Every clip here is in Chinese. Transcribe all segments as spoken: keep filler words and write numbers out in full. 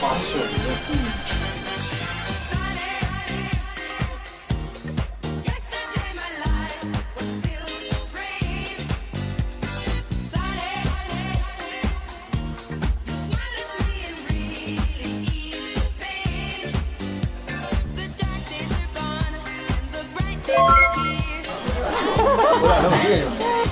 划水的。有点那么别扭。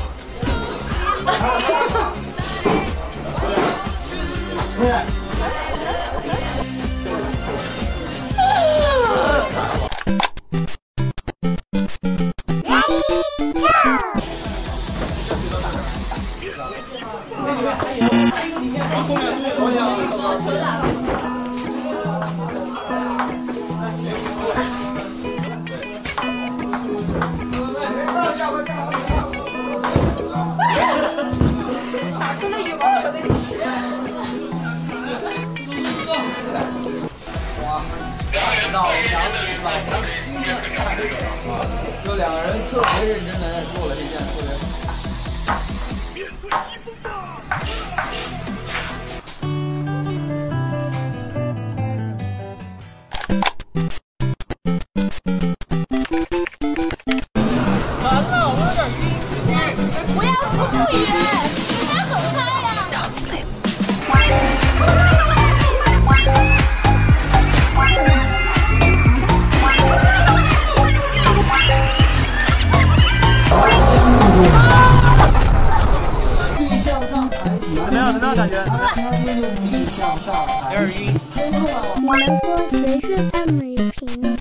打出了羽毛球的机器人。 老杨老杨新的看这个啊，就两个人特别认真的做了这件特别。面对疾风吧。完了，我有点晕。 不要服务员，应该很开呀。 怎么样？怎么样？感觉？ 有点晕。你们说谁是爱美平呢？